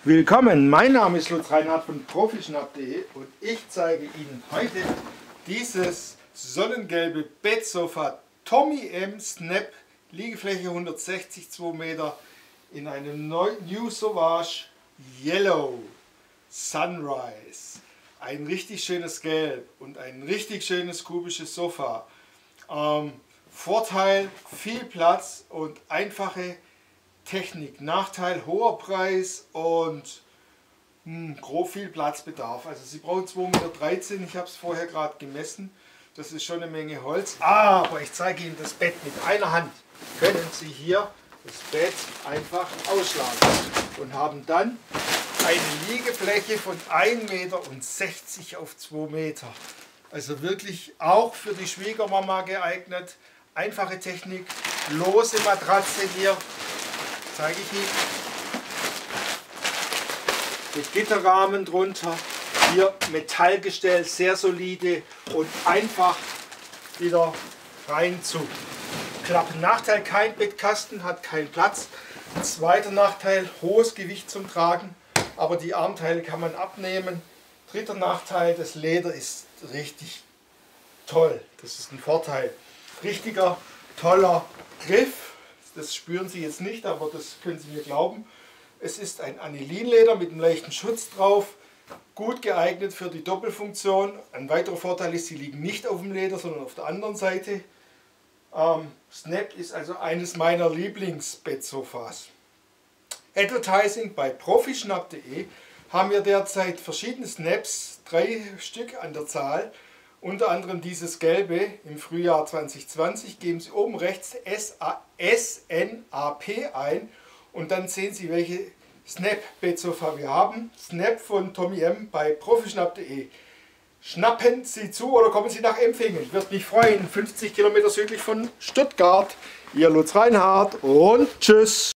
Willkommen, mein Name ist Lutz Reinhardt von profischnapp.de und ich zeige Ihnen heute dieses sonnengelbe Bettsofa Tommy M Snap, Liegefläche 160 2 Meter in einem New Sauvage Yellow Sunrise. Ein richtig schönes Gelb und ein richtig schönes kubisches Sofa. Vorteil, viel Platz und einfache Technik. Nachteil, hoher Preis und grob viel Platzbedarf. Also Sie brauchen 2,13 Meter, ich habe es vorher gerade gemessen. Das ist schon eine Menge Holz. Aber ich zeige Ihnen das Bett mit einer Hand. Können Sie hier das Bett einfach ausschlagen und haben dann eine Liegefläche von 1,60 Meter auf 2 Meter. Also wirklich auch für die Schwiegermama geeignet. Einfache Technik, lose Matratze hier, zeige ich Ihnen. Mit Gitterrahmen drunter, hier Metallgestell, sehr solide und einfach wieder rein zu klappen. Nachteil, kein Bettkasten, hat keinen Platz. Zweiter Nachteil, hohes Gewicht zum Tragen, aber die Armteile kann man abnehmen. Dritter Nachteil, das Leder ist richtig toll, das ist ein Vorteil. Richtiger, toller Griff, das spüren Sie jetzt nicht, aber das können Sie mir glauben. Es ist ein Anilinleder mit einem leichten Schutz drauf, gut geeignet für die Doppelfunktion. Ein weiterer Vorteil ist, sie liegen nicht auf dem Leder, sondern auf der anderen Seite. Snap ist also eines meiner Lieblingsbettsofas. Advertising bei profischnapp.de haben wir derzeit verschiedene Snaps, 3 Stück an der Zahl. Unter anderem dieses gelbe im Frühjahr 2020. Geben Sie oben rechts SNAP ein und dann sehen Sie, welche Snap-Bettsofa wir haben. Snap von Tommy M bei profischnapp.de. Schnappen Sie zu oder kommen Sie nach Empfingen. Würde mich freuen. 50 Kilometer südlich von Stuttgart. Ihr Lutz Reinhardt und tschüss.